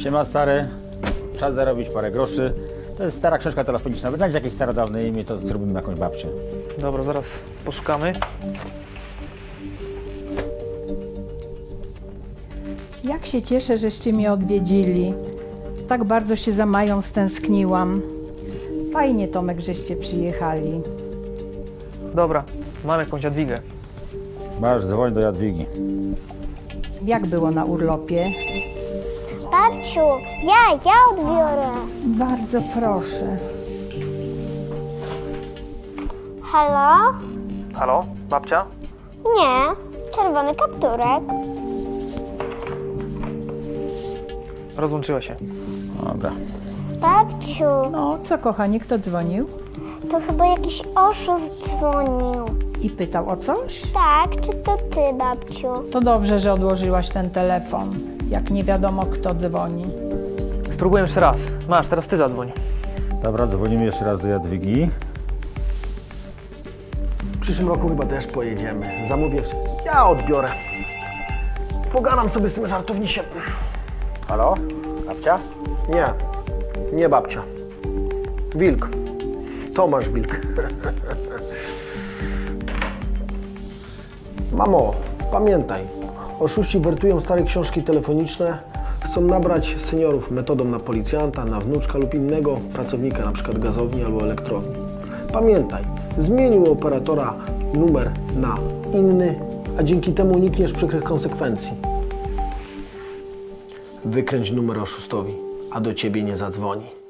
Siema stary, czas zarobić parę groszy. To jest stara książka telefoniczna. Wyznajcie jakieś starodawne imię, to zrobimy jakąś babcię. Dobra, zaraz poszukamy. Jak się cieszę, żeście mnie odwiedzili. Tak bardzo się za Mają stęskniłam. Fajnie, Tomek, żeście przyjechali. Dobra, mam jakąś Jadwigę. Masz, dzwoń do Jadwigi. Jak było na urlopie? Babciu, ja odbiorę. Bardzo proszę. Halo? Halo, babcia? Nie, czerwony kapturek. Rozłączyła się. Dobra. Babciu, No, co kochanie, kto dzwonił? to chyba jakiś oszust dzwonił. I pytał o coś? Tak, czy to ty, babciu? To dobrze, że odłożyłaś ten telefon, jak nie wiadomo kto dzwoni. Spróbuję jeszcze raz. Masz, teraz ty zadzwoń. Dobra, dzwonimy jeszcze raz do Jadwigi. W przyszłym roku chyba też pojedziemy. Zamówię. Ja odbiorę. Pogadam sobie z tym żartownisiem. Halo? Babcia? Nie, nie babcia. Wilk. Tomasz Wilk. Mamo, pamiętaj. Oszuści wertują stare książki telefoniczne. Chcą nabrać seniorów metodą na policjanta, na wnuczka lub innego pracownika, na przykład gazowni albo elektrowni. Pamiętaj, zmienił operatora numer na inny, a dzięki temu unikniesz przykrych konsekwencji. Wykręć numer oszustowi, a do ciebie nie zadzwoni.